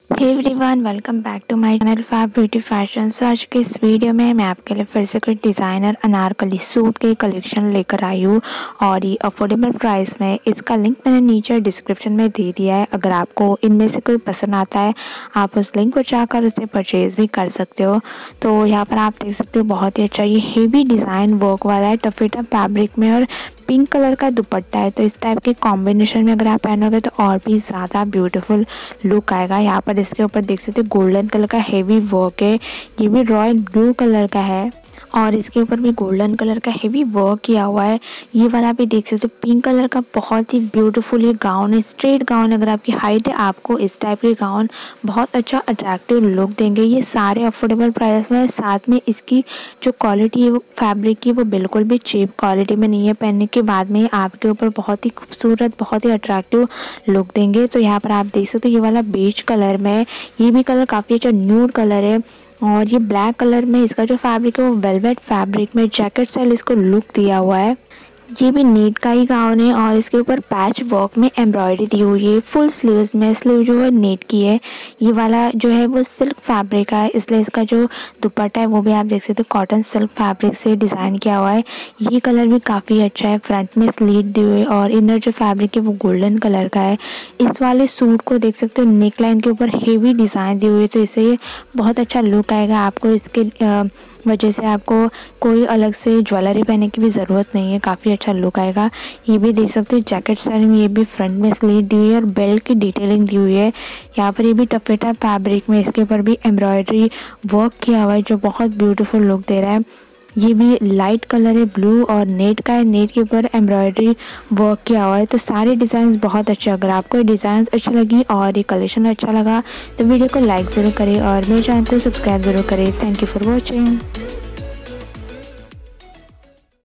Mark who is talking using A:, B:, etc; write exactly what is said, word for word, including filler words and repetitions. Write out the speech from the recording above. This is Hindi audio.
A: Hey everyone, welcome back to my channel Fab Beauty Fashion. So आज के इस वीडियो में मैं आपके लिए फिर से कुछ डिज़ाइनर अनारकली सूट के कलेक्शन लेकर आई हूँ और ये अफोर्डेबल प्राइस में। इसका लिंक मैंने नीचे डिस्क्रिप्शन में दे दिया है। अगर आपको इनमें से कोई पसंद आता है आप उस लिंक पर जाकर उसे परचेज़ भी कर सकते हो। तो यहाँ पर आप देख सकते हो बहुत ही अच्छा ये हेवी डिज़ाइन वर्क वाला है टफेटा फैब्रिक में और पिंक कलर का दुपट्टा है। तो इस टाइप के कॉम्बिनेशन में अगर आप पहनोगे तो और भी ज़्यादा ब्यूटीफुल लुक आएगा। यहाँ पर इसके ऊपर देख सकते हो गोल्डन कलर का हेवी वर्क है, ये भी रॉयल ब्लू कलर का है और इसके ऊपर भी गोल्डन कलर का हेवी वर्क किया हुआ है। ये वाला भी देख सकते हो पिंक कलर का बहुत ही ब्यूटीफुल ये गाउन है, स्ट्रेट गाउन। अगर आपकी हाइट है आपको इस टाइप के गाउन बहुत अच्छा अट्रैक्टिव लुक देंगे। ये सारे अफोर्डेबल प्राइस में, साथ में इसकी जो क्वालिटी है वो फैब्रिक की वो बिल्कुल भी चीप क्वालिटी में नहीं है। पहनने के बाद में आपके ऊपर बहुत ही खूबसूरत बहुत ही अट्रैक्टिव लुक देंगे। तो यहाँ पर आप देख सकते हो ये वाला बेज कलर में, ये भी कलर काफ़ी अच्छा न्यूड कलर है और ये ब्लैक कलर में इसका जो फैब्रिक है वो वेलवेट फैब्रिक में जैकेट स्टाइल इसको लुक दिया हुआ है। ये भी नेट का ही गाउन है और इसके ऊपर पैच वर्क में एम्ब्रॉयडरी दी हुई है। फुल स्लीव्स में, स्लीव जो है नेट की है। ये वाला जो है वो सिल्क फैब्रिक का है, इसलिए इसका जो दुपट्टा है वो भी आप देख सकते हो कॉटन सिल्क फैब्रिक से डिज़ाइन किया हुआ है। ये कलर भी काफ़ी अच्छा है, फ्रंट में स्लीट दी हुई है और इनर जो फैब्रिक है वो गोल्डन कलर का है। इस वाले सूट को देख सकते हो नेक लाइन के ऊपर हेवी डिज़ाइन दी हुई है, तो इससे बहुत अच्छा लुक आएगा आपको। इसके वजह से आपको कोई अलग से ज्वेलरी पहनने की भी ज़रूरत नहीं है, काफ़ी अच्छा लुक आएगा। ये भी देख सकते हो जैकेट स्टाइल में, ये भी फ्रंट में स्लीट दी हुई है और बेल्ट की डिटेलिंग दी हुई है। यहाँ पर ये भी टफेटा फैब्रिक में इसके ऊपर भी एम्ब्रॉयडरी वर्क किया हुआ है जो बहुत ब्यूटीफुल लुक दे रहा है। ये भी लाइट कलर है, ब्लू और नेट का है, नेट के ऊपर एम्ब्रॉयडरी वर्क किया हुआ है। तो सारे डिज़ाइन बहुत अच्छे। अगर आपको ये डिज़ाइन अच्छी लगी और ये कलेक्शन अच्छा लगा तो वीडियो को लाइक ज़रूर करें और मेरे चैनल को सब्सक्राइब ज़रूर करें। Thank you for watching.